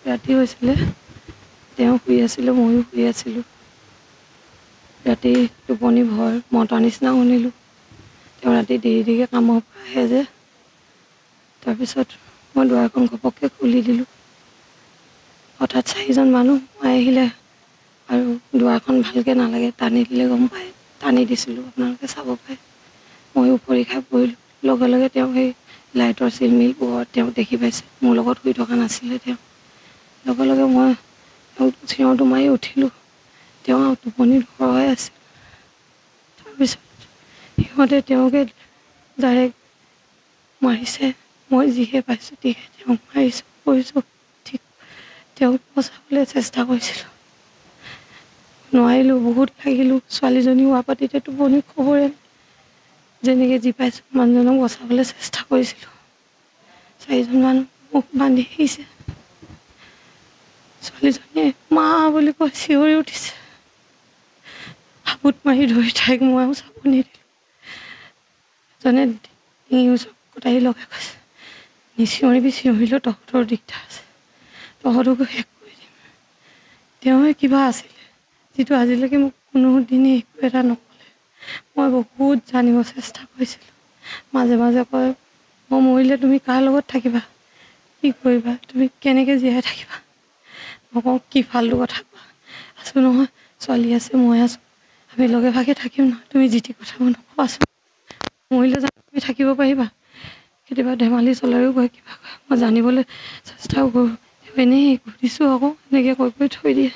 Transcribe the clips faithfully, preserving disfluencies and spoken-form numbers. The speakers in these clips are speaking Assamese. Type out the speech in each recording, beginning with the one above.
ৰাতি হৈছিলে তেওঁ শুই আছিলোঁ ময়ো শুই আছিলোঁ ৰাতি টোপনি ভয় মতাৰ নিচিনা শুনিলোঁ তেওঁ ৰাতি দেৰি দেৰিকৈ কামৰ পৰা আহে যে তাৰপিছত মই দুৱাৰখন ঘপককৈ খুলি দিলোঁ হঠাৎ চাৰিজন মানুহ সোমাই আহিলে আৰু দুৱাৰখন ভালকৈ নালাগে টানি দিলে গম পায় টানি দিছিলোঁ আপোনালোকে চাব পাৰে ময়ো পৰীক্ষা কৰিলোঁ লগে লগে তেওঁ সেই লাইটৰ চিলমিল পোহৰত তেওঁ দেখি পাইছে মোৰ লগত শুই থকা নাছিলে তেওঁ লগে লগে মই তেওঁক চিঞৰটো মাৰি উঠিলোঁ তেওঁ টোপনিত ভৰাই আছিল তাৰপিছত সিহঁতে তেওঁকে ডাইৰেক্ট মাৰিছে মই যিহে পাইছোঁ তিহে তেওঁক মাৰিছোঁ কৰিছোঁ ঠিক তেওঁক বচাবলৈ চেষ্টা কৰিছিলোঁ নোৱাৰিলোঁ বহুত লাগিলোঁ ছোৱালীজনী হোৱা পাতিতে টোপনি খবৰে যেনেকৈ যি পাইছোঁ মানুহজনক বচাবলৈ চেষ্টা কৰিছিলোঁ চাৰিজন মানুহ মোক বান্ধি আহিছে ছোৱালীজনীয়ে মা বুলি কৈ চিঞৰি উঠিছে হাবুত মাৰি ধৰি তাইক মই চাব নিদিলোঁ এজনে ডিঙি ওচৰত কটাৰী লগাই কৈছে নিচিঞৰিবি চিঞৰিলেও তহঁতৰ দিগদাৰ আছে তহঁতকো শেষ কৰি দিম তেওঁৱে কিবা আছিলে যিটো আজিলৈকে মোক কোনো দিনেই একো এটা নক'লে মই বহুত জানিব চেষ্টা কৰিছিলোঁ মাজে মাজে কয় মই মৰিলে তুমি কাৰ লগত থাকিবা কি কৰিবা তুমি কেনেকৈ জীয়াই থাকিবা মই কওঁ কি ফাল্টু কথা কোৱা আছোঁ নহয় ছোৱালী আছে মই আছোঁ আমি লগে ভাগে থাকিম নহয় তুমি যি টি কথা মই নকবাচোন মৰিলে জানো তুমি থাকিব পাৰিবা কেতিয়াবা ধেমালি চলাইও কয় কিবা কয় মই জানিবলৈ চেষ্টাও কৰোঁ এনেই সুধিছোঁ আকৌ এনেকৈ কৈ কৈ থৈ দিয়ে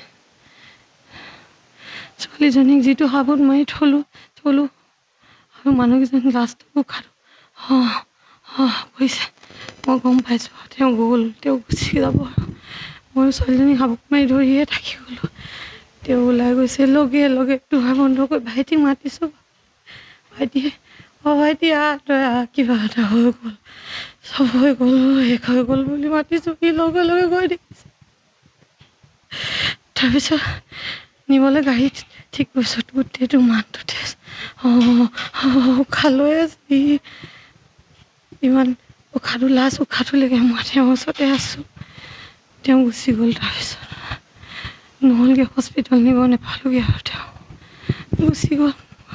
ছোৱালীজনীক যিটো হাবুত মাৰি থলোঁ থলোঁ আৰু মানুহকেইজনী লাষ্টটো খালোঁ অঁ অঁ কৈছে মই গম পাইছোঁ তেওঁ গ'ল তেওঁ গুচি যাব আৰু মই ছোৱালীজনীক হাবুত মাৰি ধৰিয়ে থাকি গ'লোঁ তেওঁ ওলাই গৈছে লগে লগে দুৱাৰ বন্ধ কৰি ভাইটিক মাতিছোঁ ভাইটিয়ে অঁ ভাইটি আহ তই আহ কিবা এটা হৈ গ'ল চব হৈ গ'ল শেষ হৈ গ'ল বুলি মাতিছোঁ সি লগে লগে গৈ দেখিছে তাৰপিছত নিবলৈ গাড়ীত ঠিক কৰিছোঁ গোটেইটো মাতটোতে অঁ উশালৈ আছে ইমান উশাহটো লাষ্ট উশাহটোলৈকে মই তেওঁৰ ওচৰতে আছোঁ তেওঁ গুচি গ'ল তাৰপিছত নহ'লগৈ হস্পিটেল নিব নাপালোঁগৈ আৰু তেওঁ গুচি গ'ল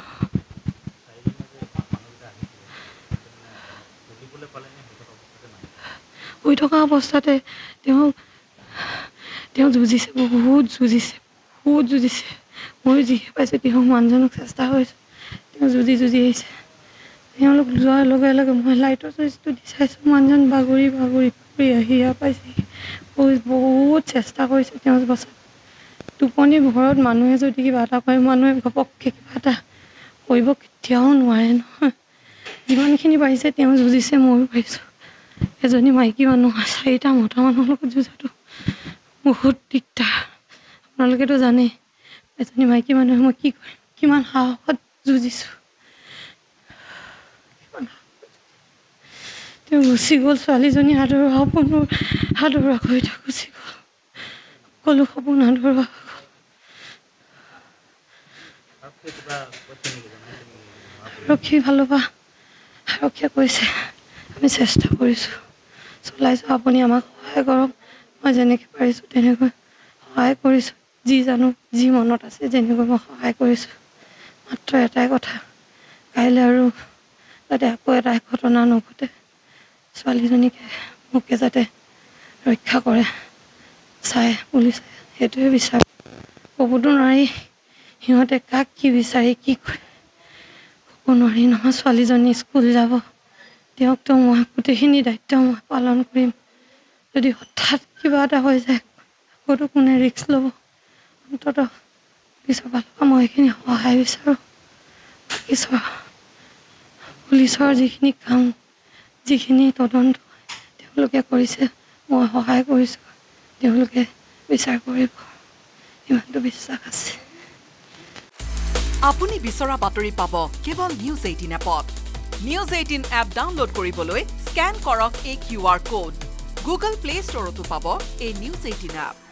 শুই থকা অৱস্থাতে তেওঁ তেওঁ যুঁজিছে বহুত যুঁজিছে বহুত যুঁজিছে ময়ো যিহে পাইছোঁ তেওঁ মানুহজনক চেষ্টা কৰিছোঁ তেওঁ যুঁজি যুঁজি আহিছে তেওঁলোক যোৱাৰ লগে লগে মই লাইটৰ চুইচটো দি চাইছোঁ মানুহজন বাগৰি বাগৰি বাগৰি আহি ইয়াৰ পাইছেহি বহুত চেষ্টা কৰিছে তেওঁ বচাব টোপনি ঘৰত মানুহে যদি কিবা এটা কৰে মানুহে ঘপককৈ কিবা এটা কৰিব কেতিয়াও নোৱাৰে নহয় যিমানখিনি পাৰিছে তেওঁ যুঁজিছে ময়ো পাৰিছোঁ এজনী মাইকী মানুহ চাৰিটা মতা মানুহৰ লগত যুঁজাটো বহুত দিগদাৰ আপোনালোকেতো জানেই এজনী মাইকী মানুহে মই কি কৰিম কিমান সাহসত যুঁজিছোঁ কিমান তেওঁ গুচি গ'ল ছোৱালীজনী আদৰৰ সপোনবোৰ আদৰা কৰি থৈ গুচি গ'ল সকলো সপোন আদৰা হৈ গ'ল আৰক্ষী ভালো পা আৰক্ষীয়ে কৈছে আমি চেষ্টা কৰিছোঁ চলাইছোঁ আপুনি আমাক সহায় কৰক মই যেনেকৈ পাৰিছোঁ তেনেকৈ সহায় কৰিছোঁ যি জানো যি মনত আছে যেনেকৈ মই সহায় কৰিছোঁ মাত্ৰ এটাই কথা কাইলৈ আৰু যাতে আকৌ এটা ঘটনা নঘটে ছোৱালীজনীকে মোকে যাতে ৰক্ষা কৰে চাই বুলি চাই সেইটোৱে বিচাৰোঁ ক'বতো নোৱাৰি সিহঁতে কাক কি বিচাৰি কি কৰে ক'ব নোৱাৰি নহয় ছোৱালীজনী স্কুল যাব তেওঁকতো মই গোটেইখিনি দায়িত্ব মই পালন কৰিম যদি হঠাৎ কিবা এটা হৈ যায় আকৌতো কোনে ৰিস্ক ল'ব অন্ততঃ পুলিচৰ ফালৰ পৰা মই এইখিনি সহায় বিচাৰোঁ পুলিচৰ পুলিচৰ যিখিনি কাম যিখিনি তদন্ত তেওঁলোকে কৰিছে মই সহায় কৰিছোঁ তেওঁলোকে বিচাৰ কৰিব ইমানটো বিশ্বাস আছে আপুনি বিচৰা বাতৰি পাব কেৱল নিউজ এইটিন এপত নিউজ এইটিন এপ ডাউনলোড কৰিবলৈ স্ক্যান কৰক এই Q R code Google Play ষ্টৰতো পাব এই নিউজ এইটিন এপ